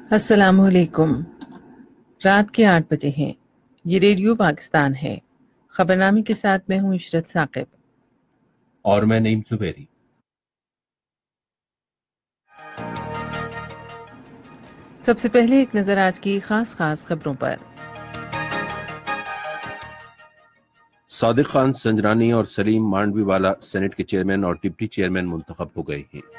السلام علیکم۔ رات کے 8 بجے ہیں۔ یہ ریڈیو پاکستان ہے۔ خبرنامے کے ساتھ میں ہوں عشرت ثاقب اور میں نعیم زبیری۔ سب سے پہلے ایک نظر آج کی خاص خبروں پر۔ صادق خان سنجرانی اور سلیم مانڈوی والا سینٹ کے چیئرمین اور ڈپٹی چیئرمین منتخب ہو گئے ہیں۔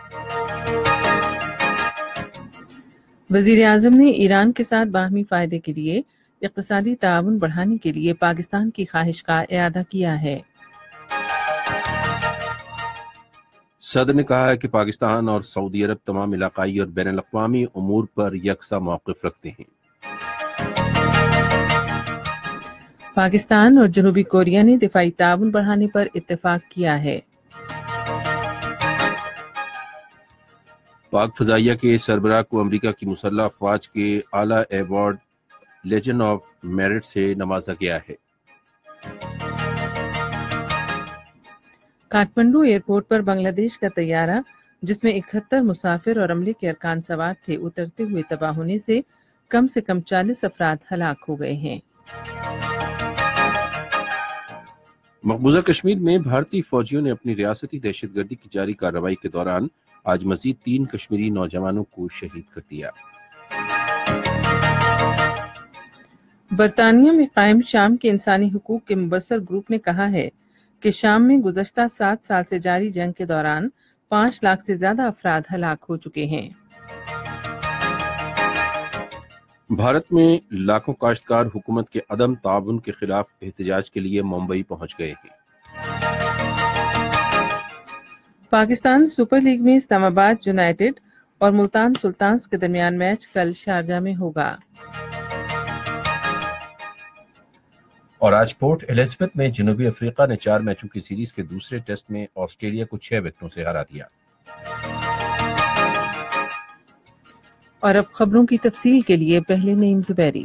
وزیر اعظم نے ایران کے ساتھ باہمی فائدے کے لیے اقتصادی تعاون بڑھانے کے لیے پاکستان کی خواہش کا اعادہ کیا ہے۔ صدر نے کہا ہے کہ پاکستان اور سعودی عرب تمام علاقائی اور بین الاقوامی امور پر یکساں موقف رکھتے ہیں۔ پاکستان اور جنوبی کوریا نے دفاعی تعاون بڑھانے پر اتفاق کیا ہے۔ پاک فضائیہ کے سربراہ کو امریکہ کی مسلح افواج کے اعلیٰ ایوارڈ لیجن آف میرٹ سے نوازا گیا ہے۔ کاٹمنڈو ایئرپورٹ پر بنگلہ دیش کا طیارہ جس میں 71 مسافر اور عملے کے ارکان سوار تھے اترتے ہوئے تباہ ہونے سے کم 40 افراد ہلاک ہو گئے ہیں۔ مقبوضہ کشمیر میں بھارتی فوجیوں نے اپنی ریاستی دہشت گردی کی جاری کارروائی کے دوران آج مزید 3 کشمیری نوجوانوں کو شہید کر دیا۔ برطانیہ میں قائم شام کے انسانی حقوق کے مبصر گروپ نے کہا ہے کہ شام میں گزشتہ 7 سال سے جاری جنگ کے دوران 5 لاکھ سے زیادہ افراد ہلاک ہو چکے ہیں۔ بھارت میں لاکھوں کاشتکار حکومت کے عدم تعاون کے خلاف احتجاج کے لیے ممبئی پہنچ گئے ہیں۔ پاکستان سپر لیگ میں اسلام آباد یونائیٹڈ اور ملتان سلطانز کے درمیان میچ کل شارجہ میں ہوگا۔ اور آج پورٹ الزبتھ میں جنوبی افریقہ نے 4 میچوں کی سیریز کے دوسرے ٹیسٹ میں آسٹریلیا کو 6 وکٹوں سے ہرا دیا۔ اور اب خبروں کی تفصیل کے لیے پہلے نعیم زبیری۔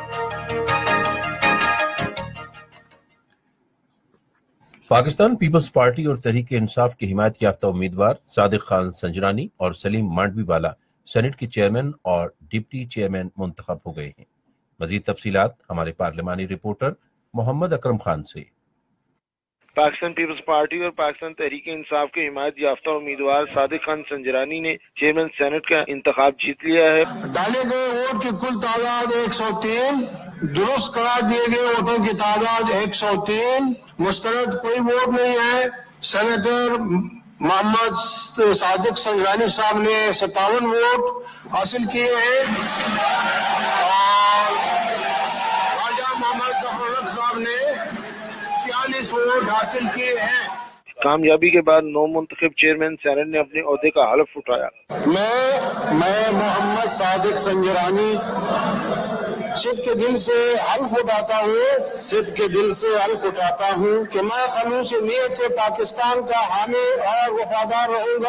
پاکستان پیپلز پارٹی اور تحریک انصاف کے حمایت یافتہ امیدوار صادق خان سنجرانی اور سلیم مانڈوی والا سینٹ کے چیئرمین اور ڈپٹی چیئرمین منتخب ہو گئے ہیں۔ مزید تفصیلات ہمارے پارلیمانی رپورٹر محمد اکرم خان سے۔ پاکستان پیپلز پارٹی اور پاکستان تحریک انصاف کے حمایت یافتہ امیدوار صادق خان سنجرانی نے چیئرمین سینٹ کا انتخاب جیت لیا ہے۔ ڈالے گئے ووٹ کی کل تعداد 103، درست قرار دیے گئے ووٹوں کی تعداد 103، مسترد کوئی ووٹ نہیں ہے۔ سینیٹر محمد صادق سنجرانی صاحب نے 57 ووٹ حاصل کیے ہیں اور خواجہ محمد ظفر صاحب نے 46 ووٹ حاصل کیے ہیں۔ کامیابی کے بعد نو منتخب چیئرمین سینٹ نے اپنے عہدے کا حلف اٹھایا۔ میں محمد صادق سنجرانی صدق کے دل سے حلف اٹھاتا ہوں کہ میں خلوص نیت سے پاکستان کا حامی اور وفادار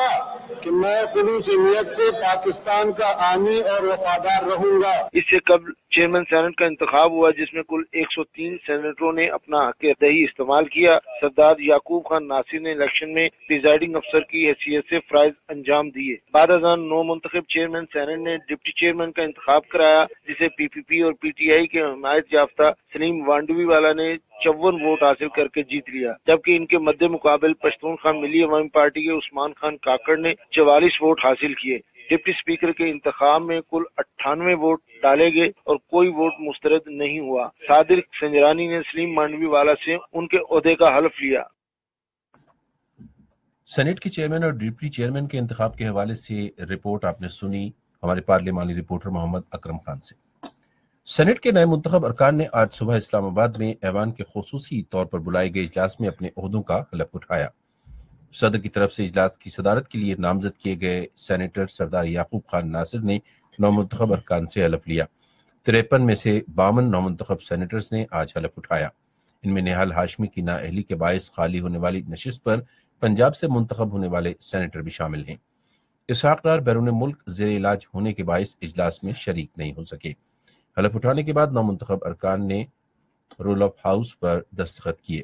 رہوں گا۔ اس سے قبل چیئرمین سینٹ کا انتخاب ہوا جس میں کل 103 سینیٹروں نے اپنا حق دہی استعمال کیا۔ سردار یعقوب خان ناصر نے الیکشن میں پریزائڈنگ افسر کی حیثیت سے فرائض انجام دیے۔ بعد ازاں نو منتخب چیئرمین سینٹ نے ڈپٹی چیئرمین کا انتخاب کرایا جسے پی پی پی اور پی ٹی آئی کے حمایت یافتہ سلیم مانڈوی والا نے 54 ووٹ حاصل کر کے جیت لیا، جبکہ ان کے مد مقابل پشتونخوا ملی عوامی پارٹی کے عثمان خان کاکڑ نے 44 ووٹ حاصل کیے۔ ڈپٹی اسپیکر کے انتخاب میں کل 98 ووٹ ڈالے گئے اور کوئی ووٹ مسترد نہیں ہوا۔ صادق سنجرانی نے سلیم مانڈوی والا سے ان کے عہدے کا حلف لیا۔ سینٹ کے چیئرمین اور ڈپٹی چیئرمین کے انتخاب کے حوالے سے رپورٹ آپ نے سنی ہمارے پارلیمانی رپورٹر محمد اکرم خان سے۔ سینٹ کے نئے منتخب ارکان نے آج صبح اسلام آباد میں ایوان کے خصوصی طور پر بلائے گئے اجلاس میں اپنے عہدوں کا حلف اٹھایا۔ صدر کی طرف سے اجلاس کی صدارت کے لیے نامزد کیے گئے سینیٹر سردار یعقوب خان ناصر نے نومنتخب ارکان سے حلف لیا۔ 53 میں سے 52 نومنتخب سینیٹرز نے آج حلف اٹھایا۔ ان میں نہال ہاشمی کی نااہلی کے باعث خالی ہونے والی نشست پر پنجاب سے منتخب ہونے والے سینیٹر بھی شامل ہیں۔ اسحاق ڈار بیرون ملک زیر علاج ہونے کے باعث اجلاس میں شریک نہیں ہو سکے۔ حلف اٹھانے کے بعد نومنتخب ارکان نے رول آف ہاؤس پر دستخط کیے۔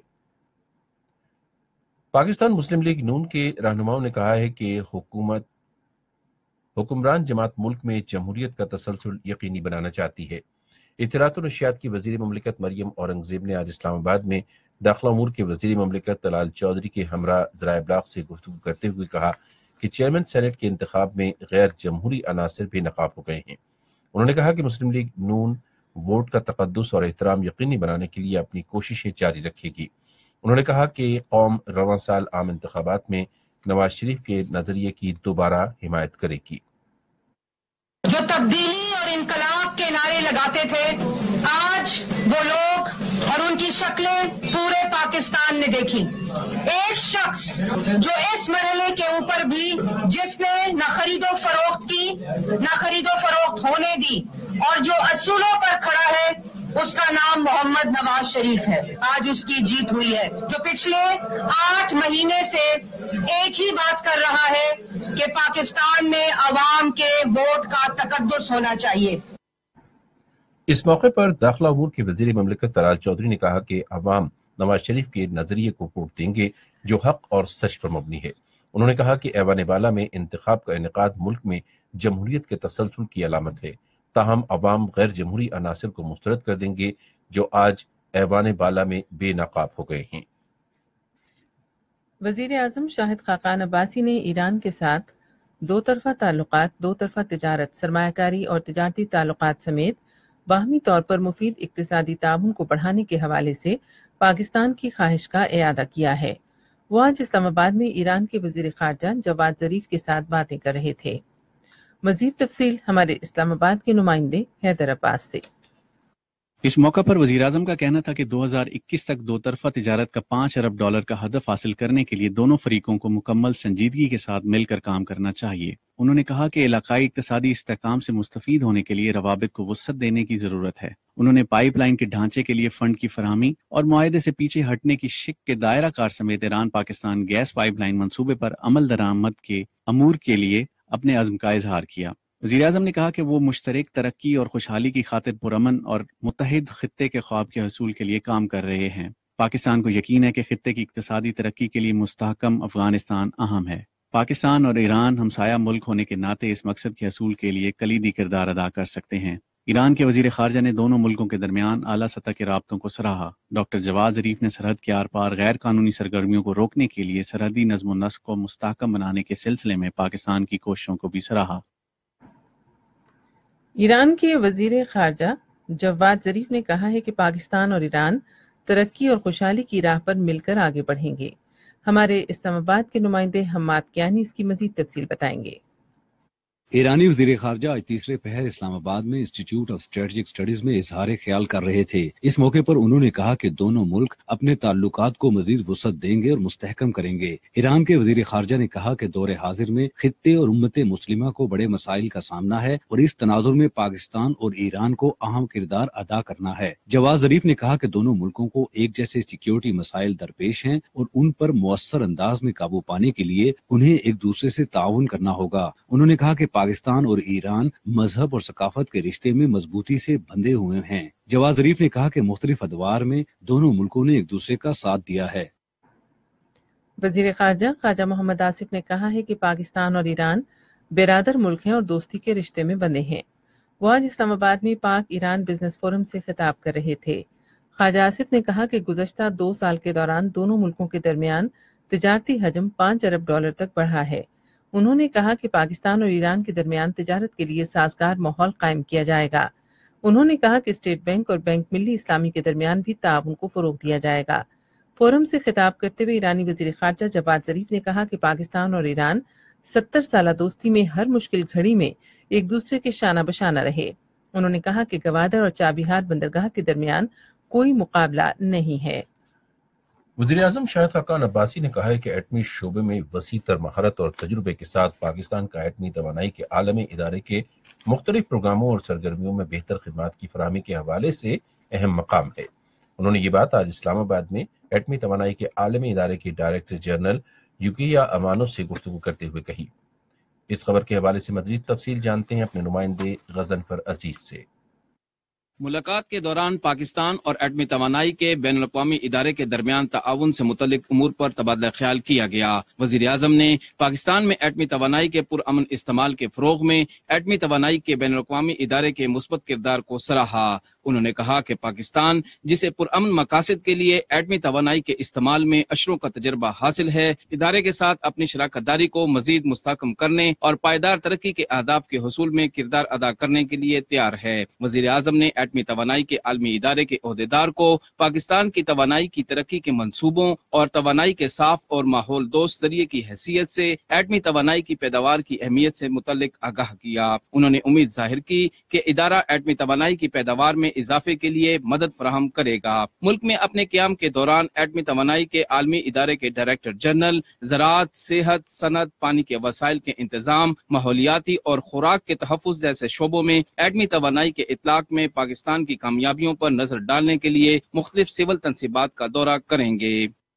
پاکستان مسلم لیگ نون کے رہنماؤں نے کہا ہے کہ حکومت हुक्मरान जमात मुल्क में जमहूरियत का तसलसल यकीनी बनाना चाहती है। इत्तलात और नशियात की वज़ीर ममलिकत मरियम औरंगज़ेब ने आज इस्लामाबाद में दाखिला उमूर के वज़ीर ममलिकत तलाल चौधरी के हमरा ज़राए इब्लाग से गुफ्तगू करते हुए कहा कि चेयरमैन सेनेट के इंतखाब में गैर जमहूरी अनासर भी नकाब हो गए हैं। उन्होंने कहा कि मुस्लिम लीग नून वोट का तक़द्दुस और एहतराम यकीनी बनाने के लिए अपनी कोशिशें जारी रखेगी। उन्होंने कहा कि कौम रवां साल आम इंतखाबात में नवाज शरीफ के नजरिए की दोबारा हिमायत करेगी। जो तब्दीली और इनकलाब के नारे लगाते थे, आज वो लोग और उनकी शक्लें पूरे पाकिस्तान ने देखी। एक शख्स जो इस मरहले के ऊपर भी जिसने न खरीदो फरोख्त की, न खरीदो फरोख्त होने दी और जो असूलों पर खड़ा है, उसका नाम मोहम्मद नवाज शरीफ है। आज उसकी जीत हुई है। जो पिछले 8 महीने से एक ही बात कर रहा है कि पाकिस्तान में अवाम के वोट का तकद्दुस होना चाहिए। इस मौके पर दाखिला उमूर के वज़ीर ममलिकत तलाल चौधरी ने कहा कि अवाम नवाज शरीफ के नजरिए को वोट देंगे जो हक और सच पर मबनी है। उन्होंने कहा कि ऐवान बाला में इंतखाब का इनेकाद मुल्क में जमहूरियत के तसलसल की अलामत है, ताहम अवाम गैर जमहूरी अनासर को मुस्तरद कर देंगे जो आज ऐवान बाला में बेनकाब हो गए हैं। वज़ीर आज़म शाहिद खाकान अब्बासी ने ईरान के साथ दो तरफा ताल्लुकात, दो तरफा तिजारत, सरमायाकारी और तिजारती ताल्लुकात समेत बाहमी तौर पर मुफीद इक्तिसादी ताउन को बढ़ाने के हवाले से पाकिस्तान की ख्वाहिश का इयादा किया है। वो आज इस्लामाबाद में ईरान के वज़ीर ख़ारजा जवाद ज़रीफ के साथ बातें कर रहे थे। मज़ीद तफसील हमारे इस्लामाबाद के नुमाइंदे हैदर अब्बास से। इस मौका पर वज़ीर आज़म का कहना था कि 2021 तक दो तरफा तिजारत का $5 अरब का हदफ हासिल करने के लिए दोनों फरीकों को मुकम्मल संजीदगी के साथ मिलकर काम करना चाहिए। उन्होंने कहा कि इलाकाई इक्तिसादी इस्तेहकाम से मुस्तफीद होने के लिए रवाबित को वुसअत देने की जरूरत है। उन्होंने पाइपलाइन के ढांचे के लिए फंड की फराहमी और मुआहदे से पीछे हटने की शिक के दायरा कार समेत ईरान पाकिस्तान गैस पाइपलाइन मंसूबे पर अमल दरामद के अमूर के लिए अपने अज़्म का इजहार किया। वज़ीर आज़म ने कहा कि वो मुश्तरक तरक्की और खुशहाली की खातिर पुरअमन और मुत्तहिद खित्ते के ख्वाब के हसूल के लिए काम कर रहे हैं। पाकिस्तान को यकीन है कि खित्ते की इक्तिसादी तरक्की के लिए मुस्तहकम अफगानिस्तान अहम है। पाकिस्तान और ईरान हमसाया मुल्क होने के नाते इस मकसद के हसूल के लिए कलीदी किरदार अदा कर सकते हैं। ईरान के वज़ीर ख़ारजा ने दोनों मुल्कों के दरमियान आला सतह के राब्तों को सराहा। डॉक्टर जवाद ज़रीफ ने सरहद के आर पार गैर कानूनी सरगर्मियों को रोकने के लिए सरहदी नज़्म व नस्क को मुस्तहकम बनाने के सिलसिले में पाकिस्तान की कोशिशों को भी सराहा। ईरान के वज़ीर ख़ारजा जवाद ज़रीफ ने कहा है कि पाकिस्तान और ईरान तरक्की और खुशहाली की राह पर मिलकर आगे बढ़ेंगे। हमारे इस्लामाबाद के नुमाइंदे हम्माद कियानी इसकी मज़ीद तफसील बताएंगे। ईरानी वज़ीर ख़ारजा आज तीसरे पहर इस्लामाबाद में इंस्टीट्यूट ऑफ स्ट्रेटेजिक स्टडीज में इजहार ख्याल कर रहे थे। इस मौके पर उन्होंने कहा कि दोनों मुल्क अपने ताल्लुकात को मजीद वुसअत देंगे और मुस्तहकम करेंगे। ईरान के वज़ीर ख़ारजा ने कहा कि दौरे हाजिर में खित्ते और उम्मत मुस्लिमा को बड़े मसाइल का सामना है और इस तनाजुर में पाकिस्तान और ईरान को अहम किरदार अदा करना है। जवाद ज़रीफ ने कहा कि दोनों मुल्कों को एक जैसे सिक्योरिटी मसाइल दरपेश हैं और उन पर मुअस्सर अंदाज में काबू पाने के लिए उन्हें एक दूसरे से ताउन करना होगा। उन्होंने कहा कि पाकिस्तान और ईरान मजहब और सकाफत के रिश्ते में मजबूती से बंधे हुए हैं। जवाद ज़रीफ ने कहा कि मुख्तलिफ अदवार में दोनों मुल्कों ने एक दूसरे का साथ दिया है। वज़ीर ख़ारजा ख्वाजा मोहम्मद आसिफ ने कहा है कि पाकिस्तान और ईरान बिरादर मुल्क हैं और दोस्ती के रिश्ते में बंधे हैं। वो आज इस्लामाबाद में पाक ईरान बिजनेस फोरम से खिताब कर रहे थे। ख्वाजा आसिफ ने कहा कि गुज़श्ता 2 साल के दौरान दोनों मुल्कों के दरमियान तिजारती हजम $5 अरब तक बढ़ा है। उन्होंने कहा कि पाकिस्तान और ईरान के दरमियान तिजारत के लिए साजगार माहौल कायम किया जाएगा। उन्होंने कहा कि स्टेट बैंक और बैंक मिल्ली इस्लामी के दरमियान भी ताउन को फरोग दिया जाएगा। फोरम से खिताब करते हुए ईरानी वज़ीर ख़ारजा जवाद ज़रीफ ने कहा कि पाकिस्तान और ईरान 70 साला दोस्ती में हर मुश्किल घड़ी में एक दूसरे के शाना बशाना रहे। उन्होंने कहा कि गवादर और चाबिहार बंदरगाह के दरमियान कोई मुकाबला नहीं है। वज़ीर आज़म शाहिद खाकान अब्बासी ने कहा है कि एटमी शोबे में वसी तर महारत और तजुर्बे के साथ पाकिस्तान का एटमी तवानाई के आलमी इदारे के मुख्तलिफ प्रोग्रामों और सरगर्मियों में बेहतर खिदमात की फराहमी के हवाले से अहम मकाम है। उन्होंने ये बात आज इस्लामाबाद में एटमी तवानाई के आलमी इदारे के डायरेक्टर जनरल युकिया अमानो से गुफ्तगू करते हुए कही। इस खबर के हवाले से मज़ीद तफसील जानते हैं अपने नुमाइंदे गज़नफर अजीज से। ملاقات کے دوران پاکستان اور ایٹمی توانائی کے بین الاقوامی ادارے کے درمیان تعاون سے متعلق امور پر تبادلہ خیال کیا گیا۔ وزیر اعظم نے پاکستان میں ایٹمی توانائی کے پرامن استعمال کے فروغ میں ایٹمی توانائی کے بین الاقوامی ادارے کے مثبت کردار کو سراہا۔ انہوں نے کہا کہ پاکستان جسے پرامن مقاصد کے لیے ایٹمی توانائی کے استعمال میں اشروں کا تجربہ حاصل ہے، ادارے کے ساتھ اپنی شراکت داری کو مزید مستحکم کرنے اور پائیدار ترقی کے اہداف کے حصول میں کردار ادا کرنے کے لیے تیار ہے۔ وزیر اعظم نے ایٹمی توانائی کے عالمی ادارے کے عہدیدار کو پاکستان کی توانائی کی ترقی کے منصوبوں اور توانائی کے صاف اور ماحول دوست ذریعے کی حیثیت سے ایٹمی توانائی کی پیداوار کی اہمیت سے متعلق آگاہ کیا۔ انہوں نے امید ظاہر کی کہ ادارہ ایٹمی توانائی کی پیداوار میں اضافے کے لیے مدد فراہم کرے گا۔ ملک میں اپنے قیام کے دوران ایٹمی توانائی کے عالمی ادارے کے ڈائریکٹر جنرل زراعت، صحت، صنعت، پانی کے وسائل کے انتظام، ماحولیاتی اور خوراک کے تحفظ جیسے شعبوں میں ایٹمی توانائی کے اطلاق میں پاکستان کی کامیابیوں پر نظر ڈالنے کے لیے مختلف سول تنصیبات کا دورہ کریں گے۔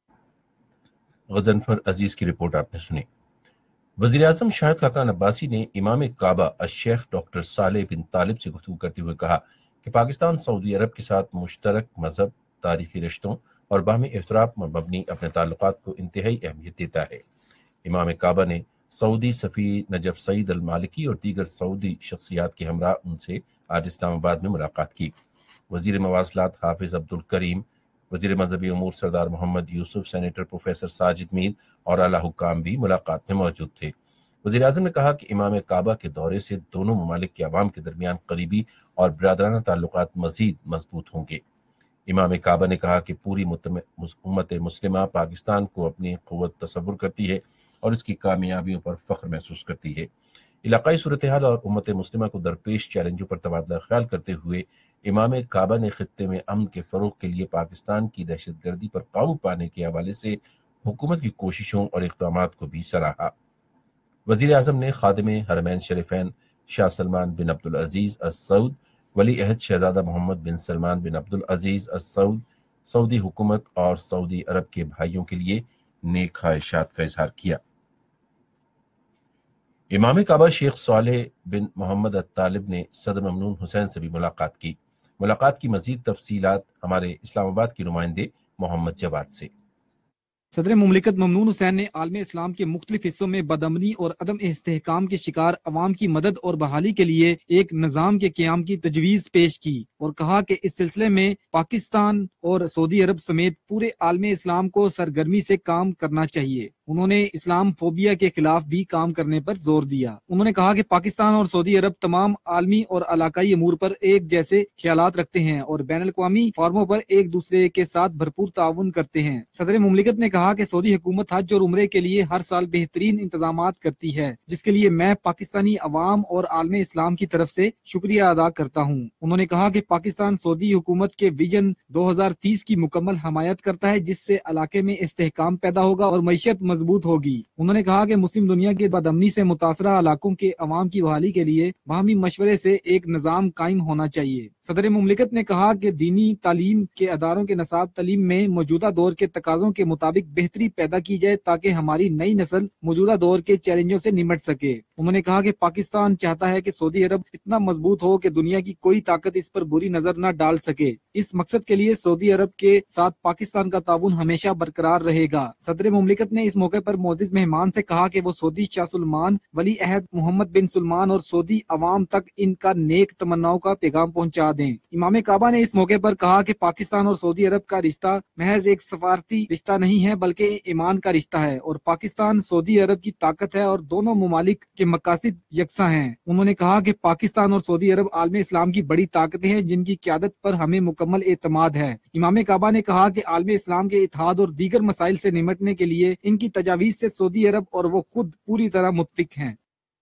غضنفر عزیز کی رپورٹ آپ نے سنی۔ وزیر اعظم شاہد خاقان عباسی نے امام کعبہ الشیخ ڈاکٹر صالح بن طالب سے گفتگو کرتے ہوئے کہا کہ پاکستان سعودی عرب کے ساتھ مشترک مذہب، تاریخی رشتوں اور باہمی احترام پر مبنی اپنے تعلقات کو انتہائی اہمیت دیتا ہے۔ امام کعبہ نے سعودی سفیر نجف سعید المالکی اور دیگر سعودی شخصیات کے ہمراہ ان سے آج اسلام آباد میں ملاقات کی۔ وزیر مواصلات حافظ عبد الکریم، وزیر مذہبی امور سردار محمد یوسف، سینیٹر پروفیسر ساجد میر اور اعلیٰ حکام بھی ملاقات میں موجود تھے۔ وزیر اعظم نے کہا کہ امام کعبہ کے دورے سے دونوں ممالک کے عوام کے درمیان قریبی اور برادرانہ تعلقات مزید مضبوط ہوں گے۔ امام کعبہ نے کہا کہ پوری امت مسلمہ پاکستان کو اپنی قوت تصور کرتی ہے اور اس کی کامیابیوں پر فخر محسوس کرتی ہے۔ علاقائی صورتحال اور امت مسلمہ کو درپیش چیلنجوں پر تبادلہ خیال کرتے ہوئے امام کعبہ نے خطے میں امن کے فروغ کے لیے پاکستان کی دہشت گردی پر قابو پانے کے حوالے سے حکومت کی کوششوں اور اقدامات کو بھی سراہا۔ وزیر اعظم نے خادم حرمین شریفین شاہ سلمان بن عبدالعزیز السعود، ولی عہد شہزادہ محمد بن سلمان بن عبدالعزیز السعود، سعودی حکومت اور سعودی عرب کے بھائیوں کے لیے نیک خواہشات کا اظہار کیا۔ امام کعبہ شیخ صالح بن محمد الطالب نے صدر ممنون حسین سے بھی ملاقات کی۔ ملاقات کی مزید تفصیلات ہمارے اسلام آباد کے نمائندے محمد جواد سے۔ صدر مملکت ممنون حسین نے عالم اسلام کے مختلف حصوں میں بدامنی اور عدم استحکام کے شکار عوام کی مدد اور بحالی کے لیے ایک نظام کے قیام کی تجویز پیش کی اور کہا کہ اس سلسلے میں پاکستان اور سعودی عرب سمیت پورے عالم اسلام کو سرگرمی سے کام کرنا چاہیے۔ انہوں نے اسلام فوبیا کے خلاف بھی کام کرنے پر زور دیا۔ انہوں نے کہا کہ پاکستان اور سعودی عرب تمام عالمی اور علاقائی امور پر ایک جیسے خیالات رکھتے ہیں اور بین الاقوامی فورموں پر ایک دوسرے کے ساتھ بھرپور تعاون کرتے ہیں۔ صدر مملکت نے کہا کہ سعودی حکومت حج اور عمرے کے لیے ہر سال بہترین انتظامات کرتی ہے، جس کے لیے میں پاکستانی عوام اور عالم اسلام کی طرف سے شکریہ ادا کرتا ہوں۔ انہوں نے کہا کہ پاکستان سعودی حکومت کے ویژن 2030 کی مکمل حمایت کرتا ہے، جس سے علاقے میں استحکام پیدا ہوگا اور معیشت مضبوط ہوگی۔ انہوں نے کہا کہ مسلم دنیا کے بدامنی سے متاثرہ علاقوں کے عوام کی بحالی کے لیے باہمی مشورے سے ایک نظام قائم ہونا چاہیے۔ صدر مملکت نے کہا کہ دینی تعلیم کے اداروں کے نصاب تعلیم میں موجودہ دور کے تقاضوں کے مطابق بہتری پیدا کی جائے تاکہ ہماری نئی نسل موجودہ دور کے چیلنجوں سے نمٹ سکے۔ انہوں نے کہا کہ پاکستان چاہتا ہے کہ سعودی عرب اتنا مضبوط ہو کہ دنیا کی کوئی طاقت اس پر بری نظر نہ ڈال سکے۔ اس مقصد کے لیے سعودی عرب کے ساتھ پاکستان کا تعاون ہمیشہ برقرار رہے گا۔ صدر مملکت نے اس موقع پر معزز مہمان سے کہا کہ وہ سعودی شاہ سلمان، ولی عہد محمد بن سلمان اور سعودی عوام تک ان کا نیک تمناؤں کا پیغام پہنچا دیں۔ امام کعبہ نے اس موقع پر کہا کہ پاکستان اور سعودی عرب کا رشتہ محض ایک سفارتی رشتہ نہیں ہے بلکہ ایمان کا رشتہ ہے، اور پاکستان سعودی عرب کی طاقت ہے اور دونوں ممالک کے مقاصد یکساں ہیں۔ انہوں نے کہا کہ پاکستان اور سعودی عرب عالم اسلام کی بڑی طاقتیں ہیں جن کی قیادت پر ہمیں مکمل اعتماد ہے۔ امام کعبہ نے کہا کہ عالم اسلام کے اتحاد اور دیگر مسائل سے نمٹنے کے لیے ان کی تجاویز سے سعودی عرب اور وہ خود پوری طرح متفق ہیں۔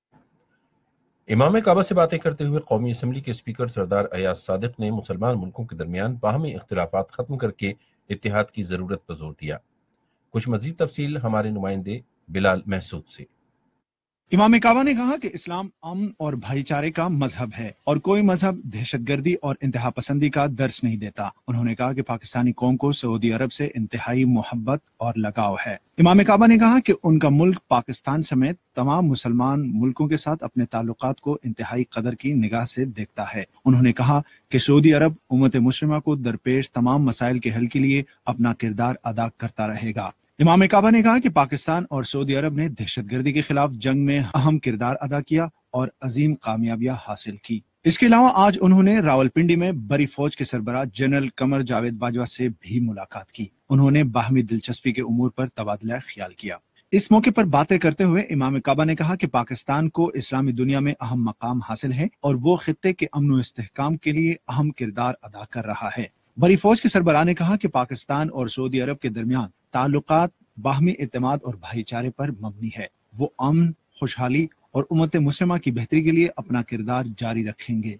امام کعبہ سے باتیں کرتے ہوئے قومی اسمبلی کے اسپیکر سردار ایاز صادق نے مسلمان ملکوں کے درمیان باہمی اختلافات ختم کر کے اتحاد کی ضرورت پر زور دیا۔ کچھ مزید تفصیل ہمارے نمائندے بلال محسود سے۔ इमाम काबा ने कहा कि इस्लाम अमन और भाईचारे का मजहब है और कोई मजहब दहशतगर्दी और इंतहा पसंदी का दर्स नहीं देता। उन्होंने कहा कि पाकिस्तानी कौम को सऊदी अरब से इंतहाई मोहब्बत और लगाव है। इमाम काबा ने कहा कि उनका मुल्क पाकिस्तान समेत तमाम मुसलमान मुल्कों के साथ अपने ताल्लुकात को इंतहाई कदर की निगाह से देखता है। उन्होंने कहा कि सऊदी अरब उम्मत मुस्लिमा को दरपेश तमाम मसाइल के हल के लिए अपना किरदार अदा करता रहेगा। इमाम काबा ने कहा कि पाकिस्तान और सऊदी अरब ने दहशतगर्दी के खिलाफ जंग में अहम किरदार अदा किया और अजीम कामयाबियां हासिल की। इसके अलावा आज उन्होंने रावलपिंडी में बरी फौज के सरबराह जनरल कमर जावेद बाजवा से भी मुलाकात की। उन्होंने बाहमी दिलचस्पी के उमूर पर तबादला ख्याल किया। इस मौके पर बातें करते हुए इमाम काबा ने कहा कि पाकिस्तान को इस्लामी दुनिया में अहम मकाम हासिल है और वो खित्ते के अमन व इस्तेहकाम के लिए अहम किरदार अदा कर रहा है। बरी फौज के सरबराह ने कहा कि पाकिस्तान और सऊदी अरब के दरमियान ताल्लुकात बाहमी इत्तेमाद और भाईचारे पर मबनी है। वो अमन, खुशहाली और उम्मत मुस्लिमा की बेहतरी के लिए अपना किरदार जारी रखेंगे।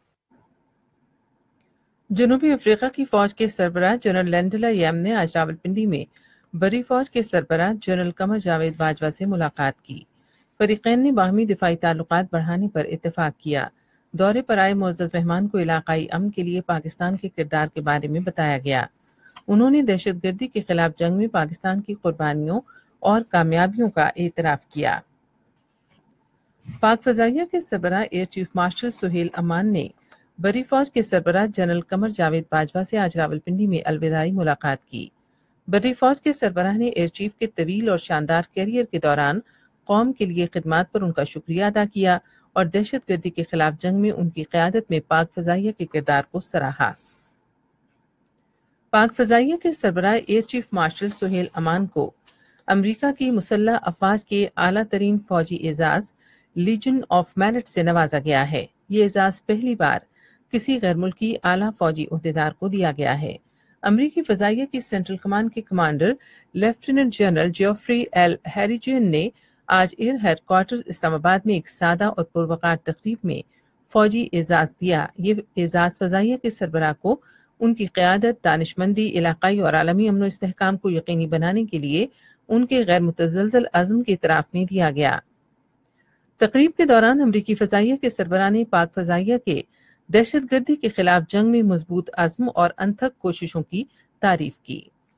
जनूबी अफ्रीका की फौज के सरबराह जनरल लैंडला यम ने आज रावलपिंडी में बरी फौज के सरबराह जनरल कमर जावेद बाजवा से मुलाकात की। फरीकैन ने बाहमी दिफाई ताल्लुकात बढ़ाने पर इत्तेफाक किया। दौरे पर आए मुअज़्ज़ज़ मेहमान को इलाकाई अमन के लिए पाकिस्तान के किरदार के बारे में बताया गया। उन्होंने दहशतगर्दी के खिलाफ जंग में पाकिस्तान की कुर्बानियों और कामयाबियों का एतराफ़ किया। पाक फ़ज़ाइया के सरबराह air chief marshal Sohail Aman ने बरी फौज के सरबराह जनरल कमर जावेद बाजवा से आज रावलपिंडी में अलविदाई मुलाकात की। बरी फौज के सरबराह ने एयर चीफ के तवील और शानदार कैरियर के दौरान कौम के लिए खिदमात पर उनका शुक्रिया अदा किया और दहशतगर्दी के खिलाफ जंग में उनकी क़यादत में पाक फ़ज़ाइया के किरदार को सराहा। पाक फ़ज़ाइया के सरबराह air chief marshal Sohail Aman को अमरीका की मुसल्लह अफ़वाज के आला तरीन फ़ौजी एजाज़ लीजन ऑफ मेरिट से नवाजा गया है। ये एजाज़ पहली बार किसी गैर मुल्की आला फ़ौजी ओहदेदार को दिया गया है। अमरीकी फ़ज़ाइया की सेंट्रल कमांड के commander lieutenant general Jeffrey L Harrigian ने आज एयर हेडक्वार्टर्स इस्लामाबाद में एक सादा और पुरवकार तक़रीब में फ़ौजी एजाज़ दिया। ये एजाज़ फ़ज़ाइया के सरबराह को उनकी क़यादत, दानिशमंदी, इलाकाई और आलमी अमन व इस्तेहकाम को यकीनी बनाने के लिए उनके गैर मुतज़लज़ल अज़्म के इतराफ़ में दिया गया। तक़रीब के दौरान अमरीकी फ़ज़ाइया के सरबराह ने पाक फ़ज़ाइया के दहशतगर्दी के खिलाफ जंग में मजबूत अज़्म और अनथक कोशिशों की तारीफ की।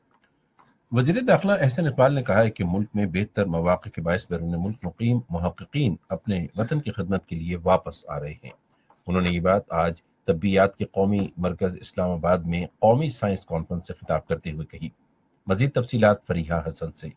वज़ीर दाखिला अहसन इकबाल ने कहा है कि मुल्क में बेहतर मौक़े के बायस बैरून मुल्क मुक़ीम मुहक़्क़ीन अपने वतन की खिदमत के लिए वापस आ रहे हैं। उन्होंने ये बात आज तब्बियात के कौमी मरकज़ इस्लामाबाद में कौमी साइंस कॉन्फ्रेंस से खिताब करते हुए कही। मज़ीद तफसीलात फरीहा हसन से।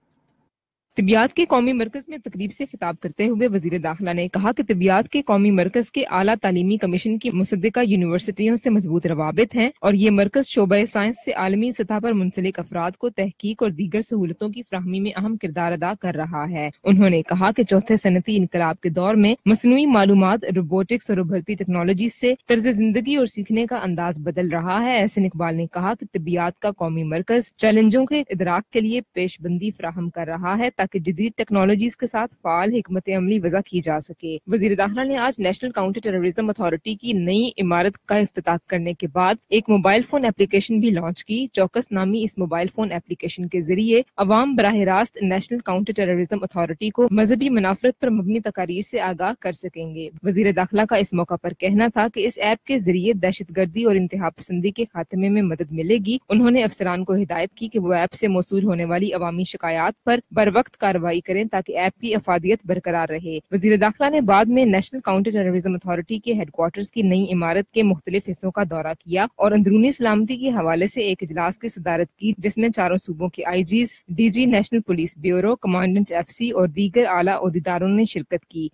तिबियात के कौमी मरकज में तकरीब से खिताब करते हुए वजीर दाखिला ने कहा कि तिबियात के कौमी मरकज के आला तालीमी कमीशन की मुसद्दिका यूनिवर्सिटियों से मजबूत रवाबित हैं और ये मरकज शोबा साइंस से आलमी सतह पर मुंसलिक अफराद को तहकीक और दीगर सहूलतों की फ्राहमी में अहम किरदार अदा कर रहा है। उन्होंने कहा कि चौथे सनती इनकलाब के दौर में मसनूई मालूमात, रोबोटिक्स और उभरती टेक्नोलॉजी से तर्ज जिंदगी और सीखने का अंदाज बदल रहा है। एहसन इकबाल ने कहा कि तिबियात का कौमी मरकज चैलेंजों के इदराक के लिए पेशबंदी फ्राहम कर रहा है ताकि जदीद टेक्नोलॉजीज के साथ फाल हिकमत अमली वज़ा की जा सके। वज़ीर दाखिला ने आज नेशनल काउंटर टेररिज्म अथॉरिटी की नई इमारत का इफ्तिताह करने के बाद एक मोबाइल फोन एप्लीकेशन भी लॉन्च की। चौकस नामी इस मोबाइल फोन एप्लीकेशन के जरिए अवाम बराह रास्त नेशनल काउंटर टेररिज्म अथॉरिटी को मजहबी मुनाफरत पर मबनी तकारीर से आगाह कर सकेंगे। वज़ीर दाखिला का इस मौका पर कहना था कि इस ऐप के जरिए दहशतगर्दी और इंतहा पसंदी के खात्मे में मदद मिलेगी। उन्होंने अफसरान को हिदायत की कि वो ऐप से मौसूल होने वाली अवामी शिकायत पर बर वक्त कार्रवाई करें ताकि ऐप की अफादियत बरकरार रहे। वज़ीर दाखिला ने बाद में नेशनल काउंटर टेररिज्म अथॉरिटी के हेडक्वार्टर्स की नई इमारत के मुख्तलिफ हिस्सों का दौरा किया और अंदरूनी सलामती के हवाले से एक इजलास की सदारत की जिसमें चारों सूबों के IGs, DG national police bureau, commandant FC और दीगर आला ओहदेदारों ने शिरकत की।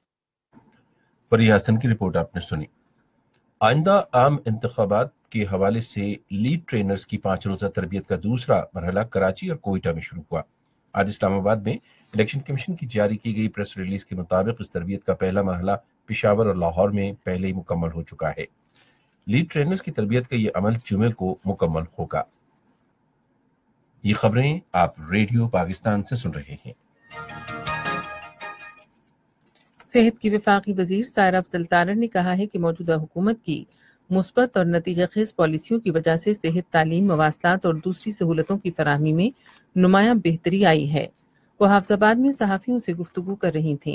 फरीहा हसन की रिपोर्ट आपने सुनी। आइंदा आम इंतखाबात के हवाले से लीड ट्रेनर्स की 5 रोज़ा तरबियत का दूसरा मरहला कराची और कोयटा में शुरू हुआ। आज इस्लामाबाद में इलेक्शन कमीशन की जारी की गई प्रेस रिलीज के मुताबिक इस तरबियत का पहला मरहला पेशावर और लाहौर में पहले ही मुकम्मल हो चुका है। लीड ट्रेनर्स की तरबियत का ये अमल जुमे को मुकम्मल होगा। ये खबरें आप रेडियो पाकिस्तान से सुन रहे हैं। सेहत की वफाकी वजीर सायरा अफजल तारर ने कहा है कि मौजूदा हुकूमत की मुस्बत और नतीजाखेज पॉलिसियों की वजह से सेहत, तालीम, मवासलात और दूसरी सहूलतों की फराहमी में नुमायां बेहतरी आई है। वो हाफजाबाद में सहाफ़ियों से गुफ्तगू कर रही थीं।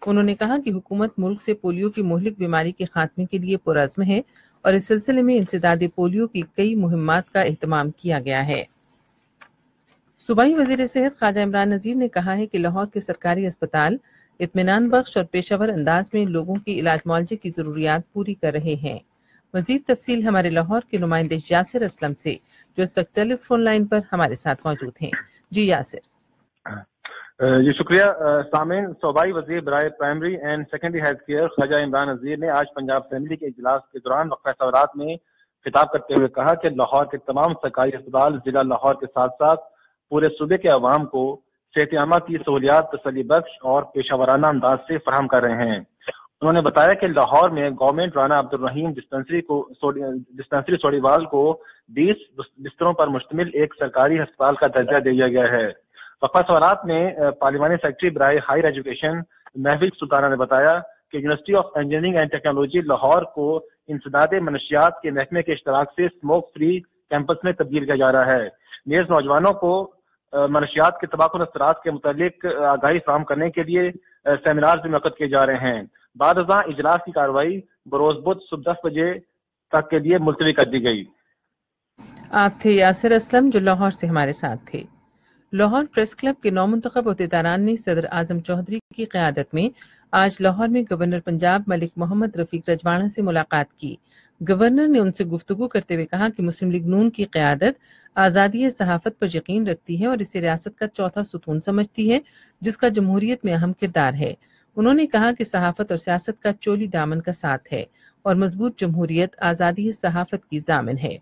انہوں نے کہا کہ حکومت ملک سے پولیو کی مہلک بیماری کے خاتمے کے لیے پرعزم ہے اور اس سلسلے میں انسداد پولیو کی کئی مہمات کا اہتمام کیا گیا ہے۔ صوبائی وزیر صحت خواجہ عمران نذیر نے کہا ہے کہ لاہور کے سرکاری اسپتال اطمینان بخش اور پیشہ ور انداز میں لوگوں کی علاج معالجے کی ضروریات پوری کر رہے ہیں۔ مزید تفصیل ہمارے لاہور کے نمائندے یاسر اسلم سے، جو اس وقت ٹیلی فون لائن پر ہمارے ساتھ موجود ہیں۔ جی یاسر۔ جی شکریہ سامعین۔ صوبائی وزیر برائے primary and secondary health care Khawaja Imran Nazir نے آج پنجاب اسمبلی کے اجلاس کے دوران وقفہ سوالات میں خطاب کرتے ہوئے کہا کہ لاہور کے تمام سرکاری اسپتال ضلع لاہور کے ساتھ ساتھ پورے صوبے کے عوام کو صحت عامہ کی سہولیات تسلی بخش اور پیشہ ورانہ انداز سے فراہم کر رہے ہیں۔ انہوں نے بتایا کہ لاہور میں گورنمنٹ رانا عبدالرحیم ڈسپنسری سوڑیوال کو 20 بستروں پر مشتمل ایک سرکاری ہسپتال کا درجہ دیا گیا ہے۔ وقفہ سوالات میں پارلیمانی سیکرٹری برائے ہائر ایجوکیشن محفل سلطانہ نے بتایا کہ university of engineering and technology Lahore کو انسداد منشیات کے محکمے کے اشتراک سے اسموک فری کیمپس میں تبدیل کیا جا رہا ہے۔ نیز نوجوانوں کو منشیات کے تباکن اثرات کے متعلق آگاہی فراہم کرنے کے لیے سیمینار بھی منعقد کیے جا رہے ہیں۔ بعد ازاں اجلاس کی کارروائی بروز بدھ صبح 10 بجے تک کے لیے ملتوی کر دی گئی۔ آپ تھے یاسر اسلم جو لاہور سے ہمارے ساتھ تھے۔ لاہور پریس کلب کے نومنتخب عہدیداران نے صدر اعظم چودھری کی قیادت میں آج لاہور میں گورنر پنجاب ملک محمد رفیق رجوانا سے ملاقات کی۔ گورنر نے ان سے گفتگو کرتے ہوئے کہا کہ مسلم لیگ نون کی قیادت آزادی صحافت پر یقین رکھتی ہے اور اسے ریاست کا چوتھا ستون سمجھتی ہے، جس کا جمہوریت میں اہم کردار ہے۔ انہوں نے کہا کہ صحافت اور سیاست کا چولی دامن کا ساتھ ہے اور مضبوط جمہوریت آزادی صحافت کی ضامن ہے۔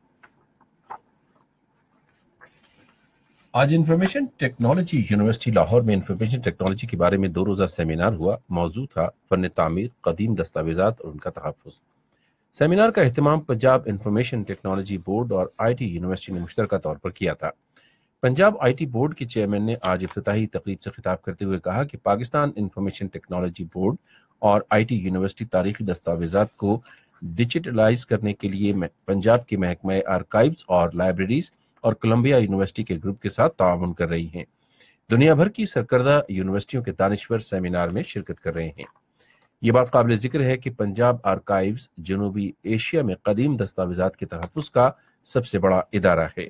آج انفارمیشن ٹیکنالوجی یونیورسٹی لاہور میں انفارمیشن ٹیکنالوجی کے بارے میں 2 روزہ سیمینار ہوا۔ موضوع تھا فن تعمیر، قدیم دستاویزات اور ان کا تحفظ۔ سیمینار کا اہتمام پنجاب انفارمیشن ٹیکنالوجی بورڈ اور آئی ٹی یونیورسٹی نے مشترکہ طور پر کیا تھا۔ پنجاب آئی ٹی بورڈ کے چیئرمین نے آج افتتاحی تقریب سے خطاب کرتے ہوئے کہا کہ پاکستان انفارمیشن ٹیکنالوجی بورڈ اور آئی ٹی یونیورسٹی تاریخی دستاویزات کو ڈیجیٹلائز کرنے کے لیے پنجاب کے محکمہ آرکائیوز اور لائبریریز اور کولمبیا یونیورسٹی کے گروپ کے ساتھ تعاون کر رہی ہیں۔ دنیا بھر کی سرکردہ یونیورسٹیوں کے دانشور سیمینار میں شرکت کر رہے ہیں۔ یہ بات قابل ذکر ہے کہ پنجاب آرکائیوز جنوبی ایشیا میں قدیم دستاویزات کے تحفظ کا سب سے بڑا ادارہ ہے۔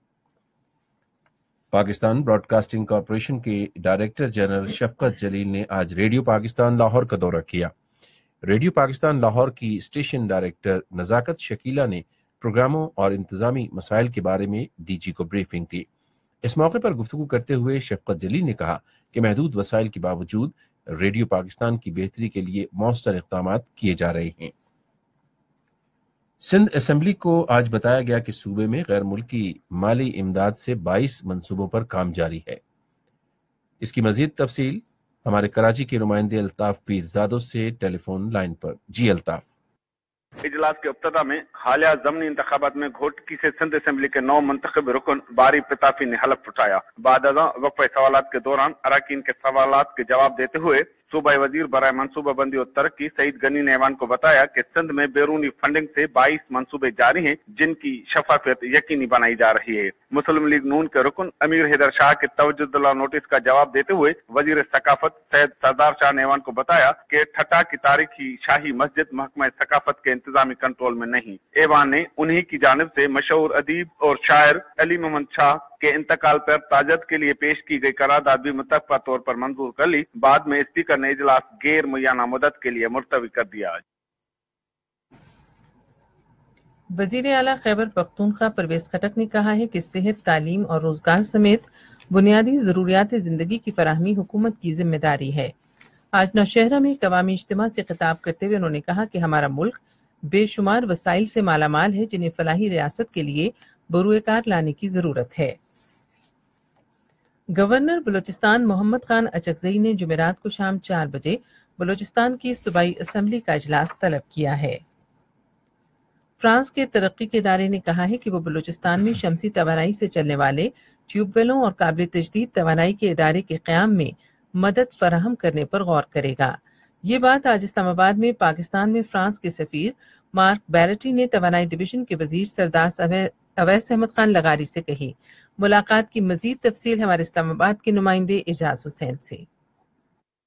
پاکستان براڈ کاسٹنگ کارپوریشن کے ڈائریکٹر جنرل شفقت جلیل نے آج ریڈیو پاکستان لاہور کا دورہ کیا۔ ریڈیو پاکستان لاہور کی اسٹیشن ڈائریکٹر نزاکت شکیلہ نے پروگراموں اور انتظامی مسائل کے بارے میں ڈی جی کو بریفنگ دی۔ اس موقع پر گفتگو کرتے ہوئے شفقت جلیل نے کہا کہ محدود وسائل کے باوجود ریڈیو پاکستان کی بہتری کے لیے مؤثر اقدامات کیے جا رہے ہیں۔ سندھ اسمبلی کو آج بتایا گیا کہ صوبے میں غیر ملکی مالی امداد سے 22 منصوبوں پر کام جاری ہے۔ اس کی مزید تفصیل ہمارے کراچی کے نمائندے الطاف پیرزادہ سے ٹیلی فون لائن پر۔ جی الطاف۔ اجلاس کے ابتدا میں حالیہ ضمنی انتخابات میں گھوٹکی سے سندھ اسمبلی کے 9 منتخب رکن باری پرتاپی نے حلف اٹھایا۔ بعد ازاں وقفہ سوالات کے دوران اراکین کے سوالات کے جواب دیتے ہوئے صوبائی وزیر برائے منصوبہ بندی اور ترقی سعید غنی نے ایوان کو بتایا کہ سندھ میں بیرونی فنڈنگ سے 22 منصوبے جاری ہیں جن کی شفافیت یقینی بنائی جا رہی ہے۔ مسلم لیگ نون کے رکن امیر حیدر شاہ کے توجہ دلہ نوٹس کا جواب دیتے ہوئے وزیر ثقافت سید سردار شاہ نے ایوان کو بتایا کہ ٹھٹا کی تاریخی شاہی مسجد محکمہ ثقافت کے انتظامی کنٹرول میں نہیں۔ ایوان نے انہی کی جانب سے مشہور ادیب اور شاعر علی محمد شاہ کے انتقال پر تاجت کے لیے پیش کی گئی قرارداد بھی متفقہ طور پر منظور کر لی۔ بعد میں اسپیکر نے اجلاس غیر معینہ مدت کے لیے ملتوی کر دیا۔ وزیر اعلیٰ خیبر پختونخوا پرویز خٹک نے کہا ہے کہ صحت، تعلیم اور روزگار سمیت بنیادی ضروریات زندگی کی فراہمی حکومت کی ذمہ داری ہے۔ آج نوشہرہ میں ایک عوامی اجتماع سے خطاب کرتے ہوئے انہوں نے کہا کہ ہمارا ملک بے شمار وسائل سے مالا مال ہے جنہیں فلاحی ریاست کے لیے بروئے کار لانے کی ضرورت ہے۔ گورنر بلوچستان محمد خان اچکزئی نے جمعرات کو شام 4 بجے بلوچستان کی صوبائی اسمبلی کا اجلاس طلب کیا ہے۔ فرانس کے ترقی کے ادارے نے کہا ہے کہ وہ بلوچستان میں شمسی توانائی سے چلنے والے ٹیوب ویلوں اور قابل تجدید توانائی کے ادارے کے قیام میں مدد فراہم کرنے پر غور کرے گا۔ یہ بات آج اسلام آباد میں پاکستان میں فرانس کے سفیر مارک بیرٹی نے توانائی ڈویژن کے وزیر سردار اویس احمد خان لغاری سے کہی۔ ملاقات کی مزید تفصیل ہمارے اسلام آباد کے نمائندے اعجاز حسین سے۔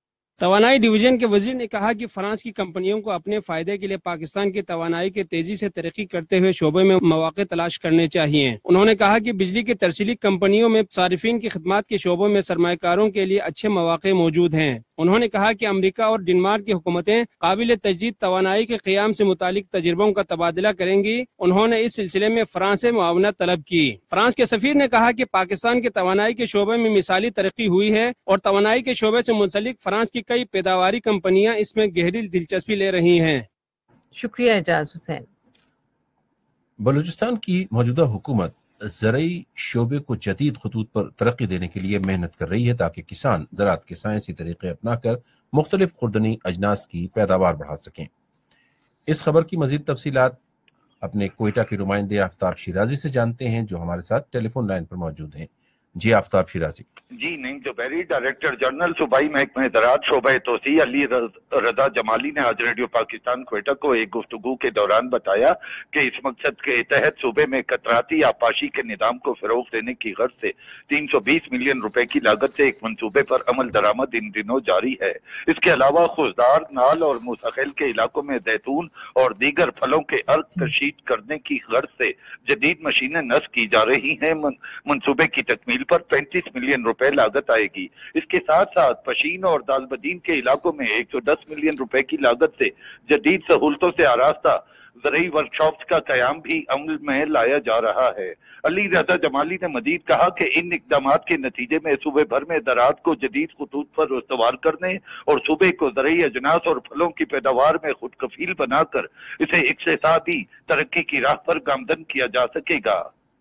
توانائی ڈویژن کے وزیر نے کہا کہ فرانس کی کمپنیوں کو اپنے فائدے کے لیے پاکستان کی توانائی کے تیزی سے ترقی کرتے ہوئے شعبے میں مواقع تلاش کرنے چاہیے۔ انہوں نے کہا کہ بجلی کی ترسیلی کمپنیوں میں صارفین کی خدمات کے شعبوں میں سرمایہ کاروں کے لیے اچھے مواقع موجود ہیں۔ انہوں نے کہا کہ امریکہ اور ڈنمارک کی حکومتیں قابل تجدید توانائی کے قیام سے متعلق تجربوں کا تبادلہ کریں گی۔ انہوں نے اس سلسلے میں فرانس سے معاونت طلب کی۔ فرانس کے سفیر نے کہا کہ پاکستان کے توانائی کے شعبے میں مثالی ترقی ہوئی ہے اور توانائی کے شعبے سے منسلک فرانس کی کئی پیداواری کمپنیاں اس میں گہری دلچسپی لے رہی ہیں۔ شکریہ اعجاز حسین۔ بلوچستان کی موجودہ حکومت زرعی شعبے کو جدید خطوط پر ترقی دینے کے لیے محنت کر رہی ہے تاکہ کسان زراعت کے سائنسی طریقے اپنا کر مختلف خوردنی اجناس کی پیداوار بڑھا سکیں۔ اس خبر کی مزید تفصیلات اپنے کوئٹہ کے نمائندے آفتاب شیرازی سے جانتے ہیں جو ہمارے ساتھ ٹیلی فون لائن پر موجود ہیں۔ جی آفتاب شیرازی۔ جی نعیم جوبیری، ڈائریکٹر جنرل صوبائی محکمہ زراعت شعبہ توسیع علی رضا جمالی نے آج ریڈیو پاکستان کوئٹہ کو ایک گفتگو کے دوران بتایا کہ اس مقصد کے تحت صوبے میں قطراتی آبپاشی کے نظام کو فروغ دینے کی غرض سے 320 ملین روپے کی لاگت سے ایک منصوبے پر عمل درآمد ان دنوں جاری ہے۔ اس کے علاوہ خوزدار، نال اور مستقل کے علاقوں میں زیتون اور دیگر پھلوں کے ارک کشید کرنے کی غرض سے جدید مشینیں نصب کی جا رہی ہیں۔ منصوبے کی تکمیل پر 35 ملین روپے لاگت آئے گی۔ اس کے ساتھ ساتھ پشین اور دال بدین کے علاقوں میں 110 ملین روپے کی لاگت سے جدید سہولتوں سے آراستہ زرعی ورکشاپس کا قیام بھی عمل میں لایا جا رہا ہے۔ علی رضا جمالی نے مزید کہا کہ ان اقدامات کے نتیجے میں صوبے بھر میں زراعت کو جدید خطوط پر استوار کرنے اور صوبے کو زرعی اجناس اور پھلوں کی پیداوار میں خود کفیل بنا کر اسے اقتصادی ترقی کی راہ پر گامزن کیا جا سکے گا۔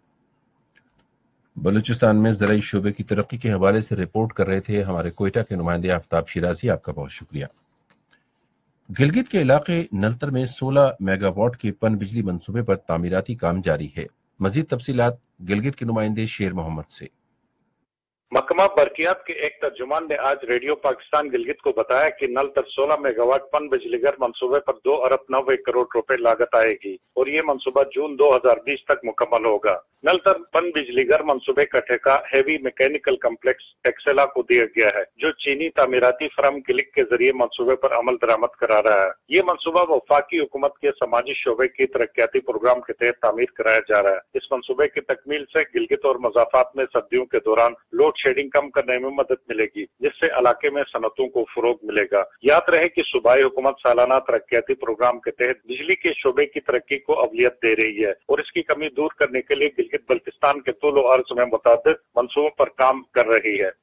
بلوچستان میں زرعی شعبے کی ترقی کے حوالے سے رپورٹ کر رہے تھے ہمارے کوئٹہ کے نمائندے آفتاب شیرازی، آپ کا بہت شکریہ۔ گلگت کے علاقے نلتر میں 16 میگا واٹ کے پن بجلی منصوبے پر تعمیراتی کام جاری ہے۔ مزید تفصیلات گلگت کے نمائندے شیر محمد سے۔ محکمہ برقیات کے ایک ترجمان نے آج ریڈیو پاکستان گلگت کو بتایا کہ نل تر 16 میگا واٹ پن بجلی گھر منصوبے پر 2 ارب 90 کروڑ روپے لاگت آئے گی اور یہ منصوبہ جون 2020 تک مکمل ہوگا۔ نل تر پن بجلی گھر منصوبے کا ٹھیکہ ہیوی میکینیکل کمپلیکس ٹیکسلا کو دیا گیا ہے جو چینی تعمیراتی فرم گلک کے ذریعے منصوبے پر عمل درآمد کرا رہا ہے۔ یہ منصوبہ وفاقی حکومت کے سماجی شعبے کی ترقیاتی پروگرام کے تحت تعمیر کرایا جا رہا ہے۔ اس منصوبے کی تکمیل سے گلگت اور مضافات میں سردیوں کے دوران لوڈ شیڈنگ کم کرنے میں مدد ملے گی جس سے علاقے میں صنعتوں کو فروغ ملے گا۔ یاد رہے کہ صوبائی حکومت سالانہ ترقیاتی پروگرام کے تحت بجلی کے شعبے کی ترقی کو اولویت دے رہی ہے اور اس کی کمی دور کرنے کے لیے گلگت بلتستان کے طول و عرض میں متعدد منصوبوں پر کام کر رہی ہے۔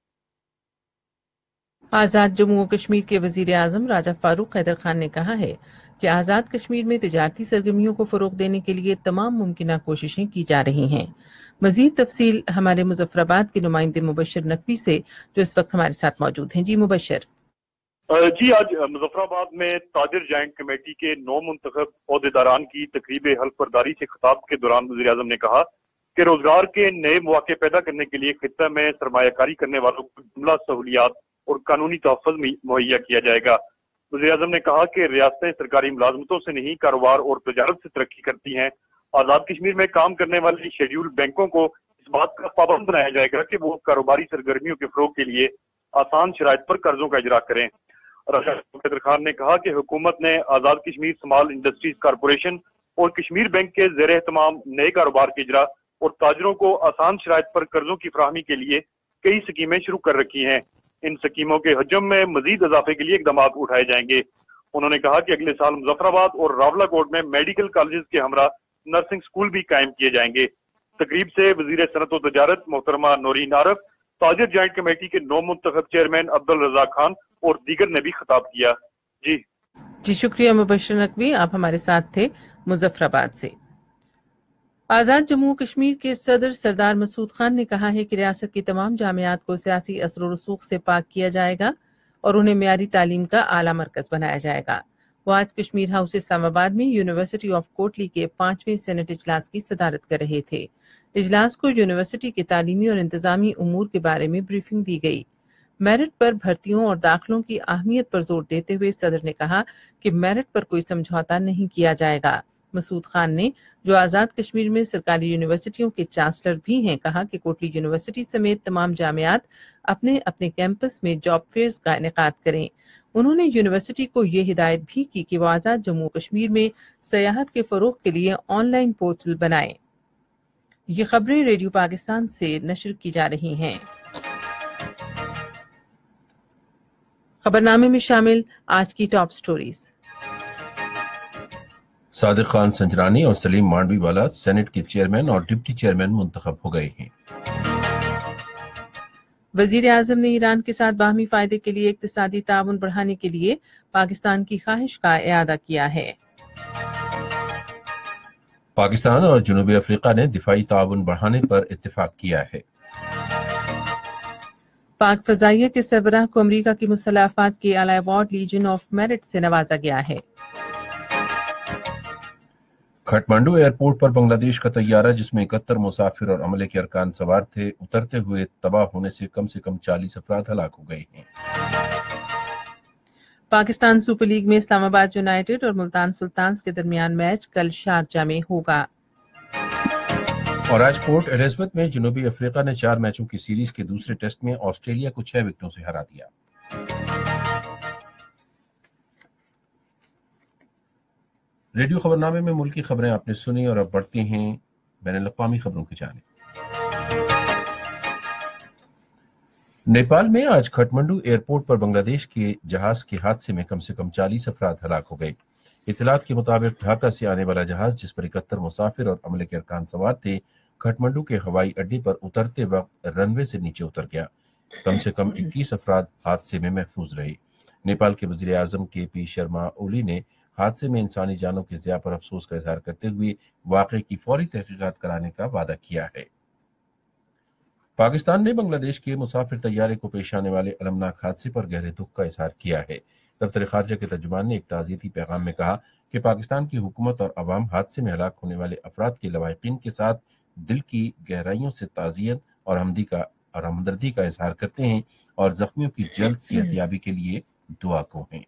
آزاد جموں و کشمیر کے وزیر اعظم راجہ فاروق حیدر خان نے کہا ہے کہ آزاد کشمیر میں تجارتی سرگرمیوں کو فروغ دینے کے لیے تمام ممکنہ کوششیں کی جا رہی ہیں۔ مزید تفصیل ہمارے مظفر آباد کے نمائندے مبشر نقوی سے جو اس وقت ہمارے ساتھ موجود ہیں۔ جی مبشر۔ جی آج مظفر آباد میں تاجر جوائنٹ کمیٹی کے 9 منتخب عہدیداران کی تقریب حلف برداری سے خطاب کے دوران وزیر اعظم نے کہا کہ روزگار کے نئے مواقع پیدا کرنے کے لیے خطہ میں سرمایہ کاری کرنے والوں کو جملہ سہولیات اور قانونی تحفظ مہیا کیا جائے گا۔ وزیر اعظم نے کہا کہ ریاستیں سرکاری ملازمتوں سے نہیں کاروبار اور تجارت سے ترقی کرتی ہیں۔ آزاد کشمیر میں کام کرنے والے شیڈیول بینکوں کو اس بات کا پابند بنایا جائے گا کہ وہ کاروباری سرگرمیوں کے فروغ کے لیے آسان شرائط پر قرضوں کا اجرا کریں۔ راجہ حیدر خان نے کہا کہ حکومت نے Azad Kashmir small industries corporation اور کشمیر بینک کے زیر اہتمام نئے کاروبار کے اجرا اور تاجروں کو آسان شرائط پر قرضوں کی فراہمی کے لیے کئی سکیمیں شروع کر رکھی ہیں۔ ان سکیموں کے حجم میں مزید اضافے کے لیے اقدامات اٹھائے جائیں گے۔ انہوں نے کہا کہ اگلے سال مظفر آباد اور راولہ کوٹ میں میڈیکل کالجز کے ہمراہ نرسنگ سکول بھی قائم کیے جائیں گے۔ تقریب سے وزیر صنعت و تجارت محترمہ نورین عارف، تاجر جوائنٹ کمیٹی کے 9 منتخب چیئرمین عبدالرزاق خان اور دیگر نے بھی خطاب کیا۔ جی شکریہ مبشر نقوی، آپ ہمارے ساتھ تھے مظفر آباد سے۔ آزاد جموں کشمیر کے صدر سردار مسعود خان نے کہا ہے کہ ریاست کی تمام جامعات کو سیاسی اثر و رسوخ سے پاک کیا جائے گا اور انہیں معیاری تعلیم کا اعلیٰ مرکز بنایا جائے گا۔ وہ آج کشمیر ہاؤس اسلام آباد میں یونیورسٹی آف کوٹلی کے 5ویں سینٹ اجلاس کی صدارت کر رہے تھے۔ اجلاس کو یونیورسٹی کے تعلیمی اور انتظامی امور کے بارے میں بریفنگ دی گئی۔ میرٹ پر بھرتیوں اور داخلوں کی اہمیت پر زور دیتے ہوئے صدر نے کہا کہ میرٹ پر کوئی سمجھوتا نہیں کیا جائے گا۔ مسعود خان نے جو آزاد کشمیر میں سرکاری یونیورسٹیوں کے چانسلر بھی ہیں کہا کہ کوٹلی یونیورسٹی سمیت تمام جامعات اپنے اپنے کیمپس میں جاب فیئرز کا انعقاد کریں۔ उन्होंने यूनिवर्सिटी को ये हिदायत भी की कि वो आज़ाद जम्मू कश्मीर में सयाहत के फ़रोग़ के लिए ऑनलाइन पोर्टल बनाएं। ये खबरें रेडियो पाकिस्तान से नशर की जा रही हैं। खबरनामे में शामिल आज की टॉप स्टोरीज। सादिक खान संजरानी और सलीम मांडवी वाला सेनेट के चेयरमैन और डिप्टी चेयरमैन मुंतखब हो गए हैं। वजीर आजम ने ईरान के साथ बाहमी फायदे के लिए इक्तिसादी ताउन बढ़ाने के लिए पाकिस्तान की ख्वाहिश का इआदा किया है। पाकिस्तान और जनूबी अफ्रीका ने दिफाई ताउन बढ़ाने पर इत्तेफाक किया है। पाक फजाइया के सरबराह को अमरीका की मुसल्लह अफवाज के आला अवार्ड लीजन ऑफ मेरिट से नवाजा गया है। काठमांडू एयरपोर्ट पर बांग्लादेश का तैयारा जिसमें 71 मुसाफिर और अमले के अरकान सवार थे, उतरते हुए तबाह होने से कम 40 अफराद हलाक हो गए हैं। पाकिस्तान सुपर लीग में इस्लामाबाद यूनाइटेड और मुल्तान सुल्तान्स के दरमियान मैच कल शारजा में होगा। और आज पोर्ट एलिज़ाबेथ में जनूबी अफ्रीका ने 4 मैचों की सीरीज के दूसरे टेस्ट में ऑस्ट्रेलिया को 6 विकेटों से हरा दिया। रेडियो खबरनामे में मुल्क की खबरें आपने सुनी और अब बढ़ते हैं बैनुल-अक़वामी खबरों की जानिब। नेपाल में आज काठमांडू एयरपोर्ट पर बांग्लादेश के जहाज के हादसे में कम से कम 40 अफराद हलाक हो गए। इत्तलात के मुताबिक ढाका से आने वाला जहाज जिस पर 71 मुसाफिर और अमले के अरकान सवार थे, काठमांडू के हवाई अड्डे पर उतरते वक्त रनवे से नीचे उतर गया। कम से कम 21 अफराद हादसे में महफूज रहे। नेपाल के वज़ीर आज़म के.पी. शर्मा ओली ने हादसे में इंसानी जानों के ज़िया पर अफसोस का इजहार करते हुए वाक़े की फौरी तहकीकात कराने का वादा किया है। पाकिस्तान ने बांग्लादेश के मुसाफिर तैयारे को पेश आने वाले अलमनाक हादसे पर गहरे दुख का इजहार किया है। दफ्तर खारजा के तर्जुमान ने एक ताज़ियती पैगाम में कहा कि पाकिस्तान की हुकूमत और अवाम हादसे में हलाक होने वाले अफराद के लवाहिकीन के साथ दिल की गहराइयों से ताज़ियत और हमदर्दी का इजहार करते हैं और जख्मियों की जल्द सेहतयाबी के लिए दुआ को हैं।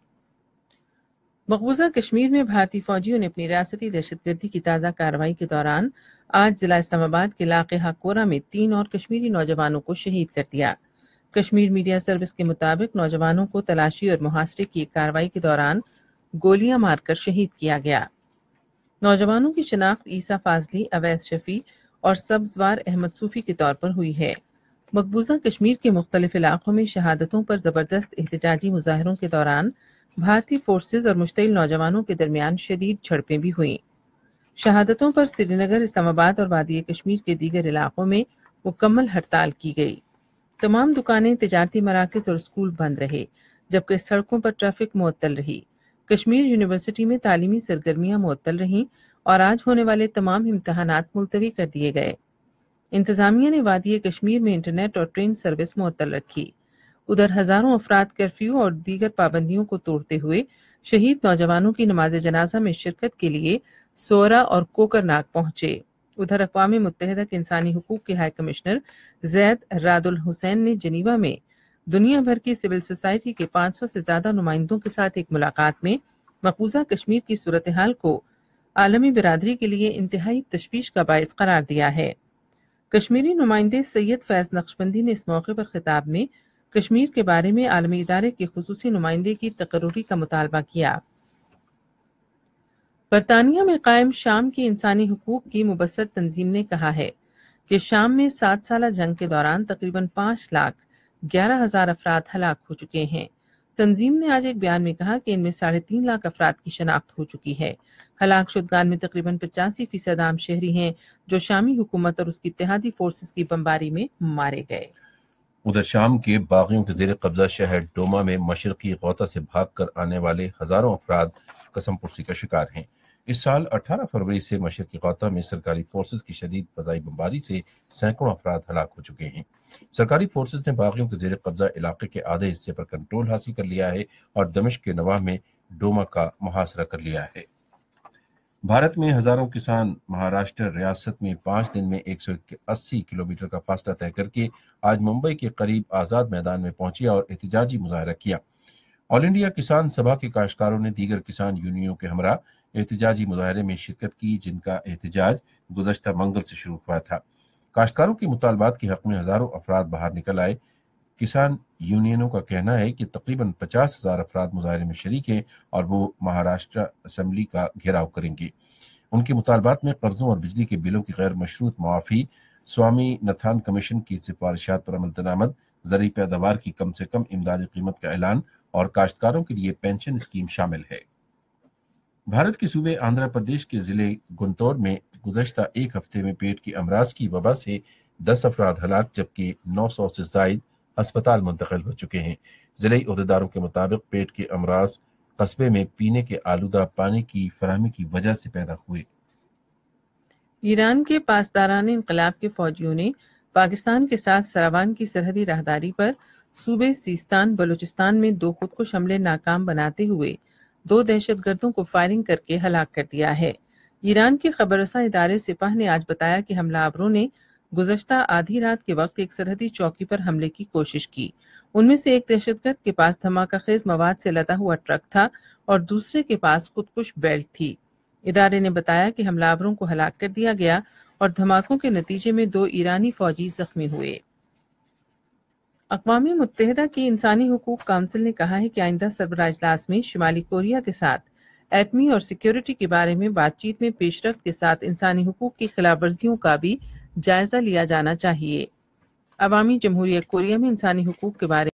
मकबूजा कश्मीर में भारतीय फौजियों ने अपनी रियासती दहशतगर्दी की ताज़ा कार्रवाई के दौरान आज जिला इस्लामाबाद के इलाके हाकोरा में 3 और कश्मीरी नौजवानों को शहीद कर दिया। कश्मीर मीडिया सर्विस के मुताबिक नौजवानों को तलाशी और मुहासरे की कार्रवाई के दौरान गोलियां मारकर शहीद किया गया। नौजवानों की शिनाख्त ईसा फाजली, अवैस शफी और सब्जवार अहमद सूफी के तौर पर हुई है। मकबूजा कश्मीर के मुख्तलिफ इलाकों में शहादतों पर जबरदस्त एहतजाजी मुजाहरों के दौरान भारतीय फोर्सेज और मुश्तइल नौजवानों के दरमियान शदीद झड़पें भी हुई। शहादतों पर श्रीनगर, इस्लामाबाद और वादी कश्मीर के दीगर इलाकों में मुकम्मल हड़ताल की गई। तमाम दुकानें, तिजारती मराकज और स्कूल बंद रहे, जबकि सड़कों पर ट्रैफिक मुअत्तल रही। कश्मीर यूनिवर्सिटी में तालीमी सरगर्मियां मुअत्तल रहीं और आज होने वाले तमाम इम्तहानात मुलतवी कर दिए गए। इंतजामिया ने वादी कश्मीर में इंटरनेट और ट्रेन सर्विस मुअत्तल रखी। उधर हजारों अफराद कर्फ्यू और दीगर पाबंदियों को तोड़ते हुए शहीद नौजवानों की नमाज जनाजा में शिरकत के लिए सोरा और कोकरनाग पहुंचे। उधर अक़वाम मुत्तहिदा के इंसानी हुकूक के high commissioner Zeid Raad Hussein ने जनीवा में दुनिया भर की सिविल सोसाइटी के 500 से ज्यादा नुमाइंदों के साथ एक मुलाकात में मकबूजा कश्मीर की सूरत हाल को आलमी बिरादरी के लिए इंतहाई तशवीश का बायस करार दिया है। कश्मीरी नुमाइंदे सैयद फैज नक्शबंदी ने इस मौके पर खिताब में कश्मीर के बारे में आलमी इदारे के खुसूसी नुमाइंदे की तकर्रुरी का मुतालबा किया। बरतानिया में कायम शाम की इंसानी हुकूक की मुबस्सर तंजीम ने कहा है कि शाम में 7 साला जंग के दौरान तकरीबन 5,11,000 अफराद हलाक हो चुके हैं। तंजीम ने आज एक बयान में कहा कि इनमें 3.5 लाख अफराद की शनाख्त हो चुकी है। हलाक शुदगान में तकरीबन 85% आम शहरी हैं जो शामी हुकूमत और उसकी इत्तेहादी फोर्सेस की बमबारी में मारे गए। उधर शाम के बागियों के जेर कब्जा शहर डोमा में मशरकी गौता से भागकर आने वाले हजारों अफराद कसम पुर्सी का शिकार हैं। इस साल 18 फरवरी से मशरकी गौता में सरकारी फोर्सेस की शदीद फजाई बमबारी से सैकड़ों अफराद हलाक हो चुके हैं। सरकारी फोर्सेस ने बागियों के जेर कब्जा इलाके के आधे हिस्से पर कंट्रोल हासिल कर लिया है और दमिश्क के नवाह में डोमा का मुहासरा कर लिया है। भारत में हजारों किसान महाराष्ट्र रियासत में 5 दिन में 180 किलोमीटर का फासला तय करके आज मुंबई के करीब आजाद मैदान में पहुंचे और एहतजाजी मुजाहरा किया। ऑल इंडिया किसान सभा के काश्तकारों ने दीगर किसान यूनियनों के हमरा एहतजाजी मुजाहरे में शिरकत की, जिनका एहतजाज गुज़श्ता मंगल से शुरू हुआ था। काश्तकारों के मुतालबात के हक में हजारों अफराद बाहर निकल आए। किसान यूनियनों का कहना है कि तकरीबन 50,000 अफराद मुजाहरे में शरीक हैं और वो महाराष्ट्र असम्बली का घेराव करेंगे। उनके मुतालबात में कर्जों और बिजली के बिलों की गैर मशरूत मुआफ़ी, स्वामीनाथन कमीशन की सिफारिशात पर अमल दरामद, ज़रूरी पैदावार की कम से कम इमदादी कीमत का ऐलान और काश्तकारों के लिए पेंशन स्कीम शामिल है। भारत के सूबे आंध्र प्रदेश के ज़िले गुंटूर में गुज़श्ता एक हफ्ते में पेट की अमराज की वबा से 10 अफराद हलाक जबकि 900 से ज़ायद अस्पताल मुंतकिल हो चुके हैं। ज़िले ओहदेदारों के मुताबिक पेट के अमराज कस्बे में पीने के आलूदा पानी की फराहमी की वजह से पैदा हुए। ईरान के पासदारान इंकलाब के फौजियों ने पाकिस्तान के साथ सरावान की सरहदी राहदारी पर सूबे सीस्तान बलूचिस्तान में 2 खुदकुश हमले नाकाम बनाते हुए 2 दहशतगर्दों को फायरिंग करके हलाक कर दिया है। ईरान के खबररसा इदारे सिपाह ने आज बताया कि हमलावरों ने गुज़श्ता आधी रात के वक्त एक सरहदी चौकी पर हमले की कोशिश की। उनमें से एक दहशतगर्द के पास धमाका खेज मवाद से लदा हुआ ट्रक था और दूसरे के पास खुदकुश बेल्ट थी। इदारे ने बताया कि हमलावरों को हलाक कर दिया गया और धमाकों के नतीजे में 2 ईरानी फौजी जख्मी हुए। अक़वाम मुत्तहिदा की इंसानी हुकूक काउंसिल ने कहा है कि आइंदा सरबराह इजलास में शुमाली कोरिया के साथ एटमी और सिक्योरिटी के बारे में बातचीत में पेशरफ्त के साथ इंसानी हुकूक की खिलाफवर्जियों का भी जायजा लिया जाना चाहिए। अवामी जमहूरियत कोरिया में इंसानी हुकूक के बारे